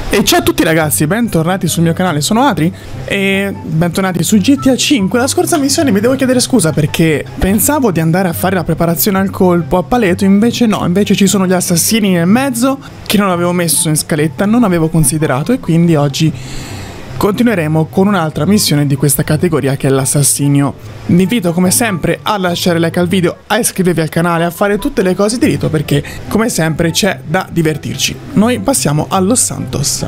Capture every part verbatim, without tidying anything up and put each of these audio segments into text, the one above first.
E ciao a tutti ragazzi, bentornati sul mio canale, sono Adri e bentornati su G T A cinque. La scorsa missione mi devo chiedere scusa perché pensavo di andare a fare la preparazione al colpo a Paleto, invece no, invece ci sono gli assassini nel mezzo che non avevo messo in scaletta, non avevo considerato, e quindi oggi continueremo con un'altra missione di questa categoria che è l'assassinio. Vi invito come sempre a lasciare like al video, a iscrivervi al canale, a fare tutte le cose di rito perché come sempre c'è da divertirci. Noi passiamo a Los Santos.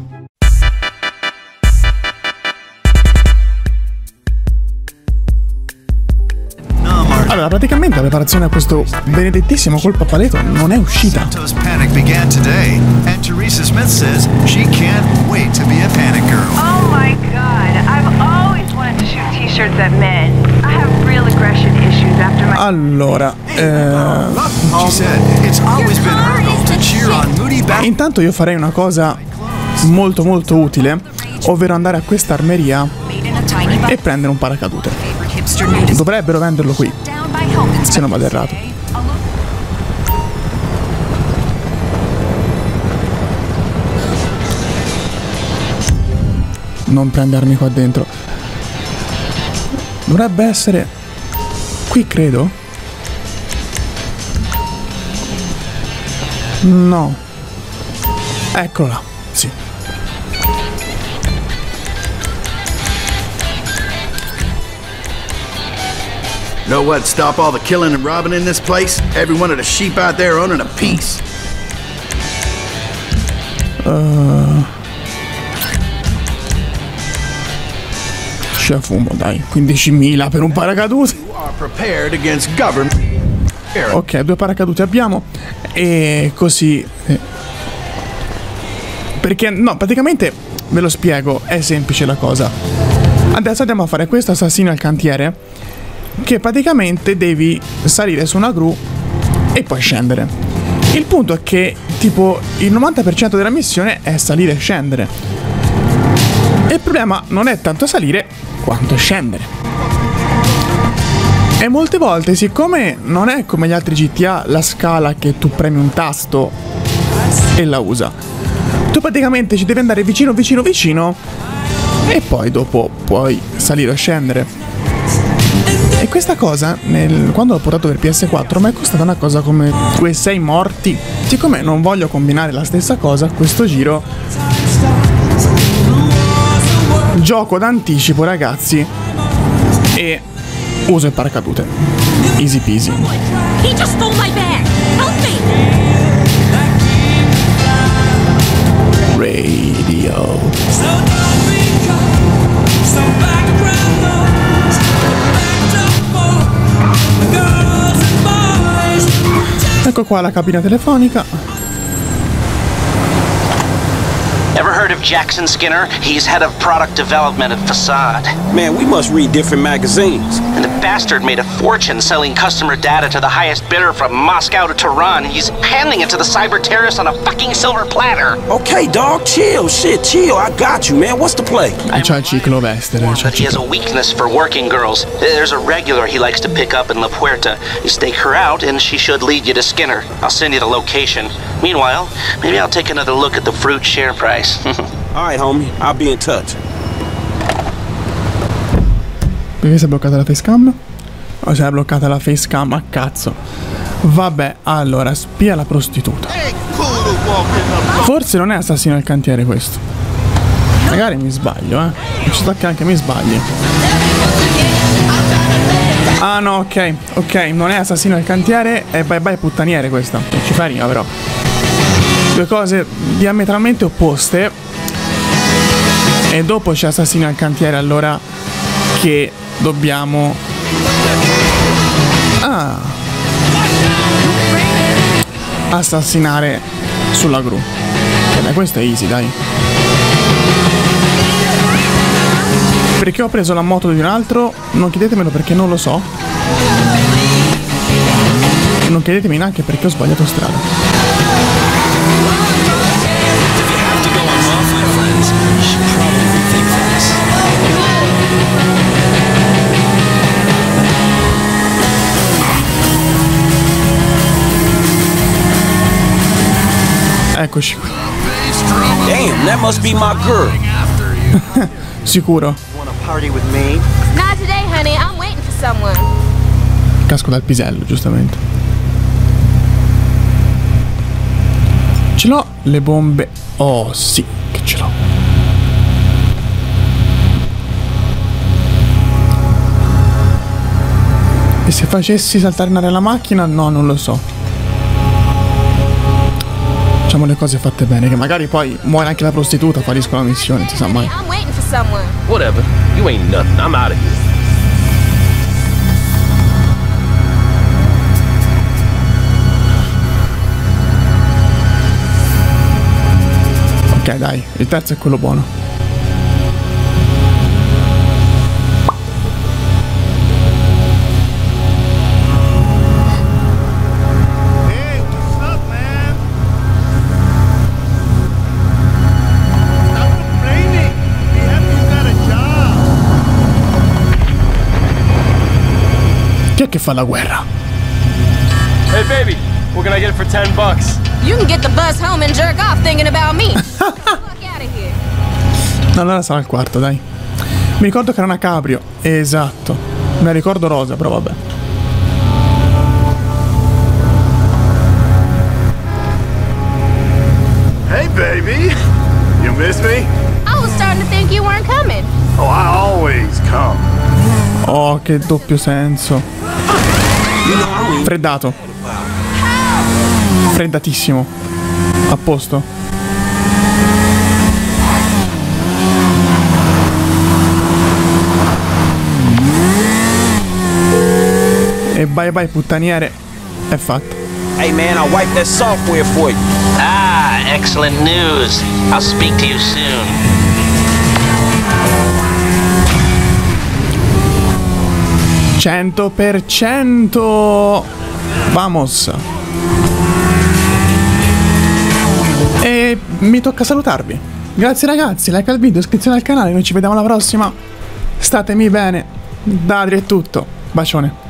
Allora, praticamente la preparazione a questo benedettissimo colpo a Paleto non è uscita. Oh my god, I've always wanted to shoot t-shirts at men. I have real aggression issues after my... Allora, eh... intanto io farei una cosa molto molto utile, ovvero andare a questa armeria e prendere un paracadute. Dovrebbero venderlo qui, se non vado errato. Non prendermi qua dentro. Dovrebbe essere qui, credo. No. Eccola, sì. Know what? Stop all the killing and robbing in this place. Every one of the sheep out there owning a piece. Uh, C'è fumo, dai. quindicimila per un paracadute. Ok, due paracadute abbiamo. E così eh. Perché no, praticamente ve lo spiego, è semplice la cosa. Adesso andiamo a fare questo assassino al cantiere, che praticamente devi salire su una gru e poi scendere. Il punto è che tipo il novanta per cento della missione è salire e scendere, e il problema non è tanto salire quanto scendere. E molte volte, siccome non è come gli altri G T A la scala che tu premi un tasto e la usa, tu praticamente ci devi andare vicino vicino vicino e poi dopo puoi salire o scendere. E questa cosa, nel, quando l'ho portato per P S quattro, mi è costata una cosa come quei sei morti. Siccome non voglio combinare la stessa cosa, questo giro gioco d'anticipo, ragazzi, e uso il paracadute. Easy peasy. Radio. Ecco qua la cabina telefonica. Ever heard of Jackson Skinner? He's head of product development at Facade. Man, we must read different magazines. And the bastard made a fortune selling customer data to the highest bidder from Moscow to Tehran. He's handing it to the cyber terrorists on a fucking silver platter. Okay, dog, chill, shit, chill. I got you, man. What's the play? C'ha il ciclo veste, c'ha il But he has a ciclo. weakness for working girls. There's a regular he likes to pick up in La Puerta. You stake her out, and she should lead you to Skinner. I'll send you the location. Meanwhile, maybe I'll take another look at the fruit share price. All right, homie. I'll be in touch. Perché si è bloccata la facecam? O si è bloccata la facecam a cazzo? Vabbè, allora, spia la prostituta. Forse non è assassino al cantiere questo. Magari mi sbaglio, eh. Ci sta che anche mi sbagli. Ah no, ok, ok, non è assassino al cantiere, è bye bye puttaniere questa. Non ci fa rima però. Due cose diametralmente opposte. E dopo c'è assassino al cantiere, allora, che dobbiamo... Ah, assassinare sulla gru. E beh, questo è easy, dai. Perché ho preso la moto di un altro? Non chiedetemelo perché non lo so. Non chiedetemi neanche perché ho sbagliato strada. Eccoci qui. Damn, That must be my girl. Sicuro. Wanna party with me? Not today, honey. I'm waiting for someone. Casco dal pisello, giustamente. Ce l'ho le bombe. Oh sì, che ce l'ho. E se facessi saltare in aria la macchina? No, non lo so. Facciamo le cose fatte bene, che magari poi muore anche la prostituta, fallisco la missione, non si sa mai. I'm waiting for someone. Whatever. You ain't nothing. I'm out of here. Ok, dai, il terzo è quello buono. Hey, what's up, man? Stop complaining. Be happy you got a job. Chi è che fa la guerra? Hey, baby. What can I get for ten bucks? You can get the bus home and jerk off thinking about me. Fuck out of here. No, allora sarà il quarto, dai. Mi ricordo che era una cabrio. Esatto. Me la ricordo rosa, però vabbè. Hey, baby. You miss me? I was starting to think you weren't coming. Oh, I always come. Oh, che doppio senso. Freddato. Freddatissimo. A posto. E bye bye puttaniere. È fatto. Hey man, I wiped that software for you. Ah, excellent news. I'll speak to you soon. cento per cento. Vamos. E mi tocca salutarvi. Grazie ragazzi, like al video, iscrizione al canale. Noi ci vediamo alla prossima. Statemi bene. Da Adri è tutto. Bacione.